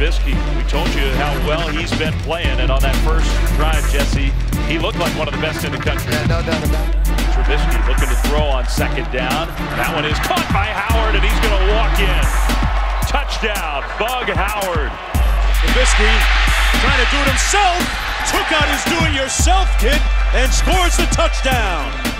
Trubisky. We told you how well he's been playing, and on that first drive, Jesse, he looked like one of the best in the country. Yeah, no doubt about it. Trubisky looking to throw on second down. That one is caught by Howard, and he's going to walk in. Touchdown, Bug Howard. Trubisky trying to do it himself, took out his do-it-yourself kid and scores the touchdown.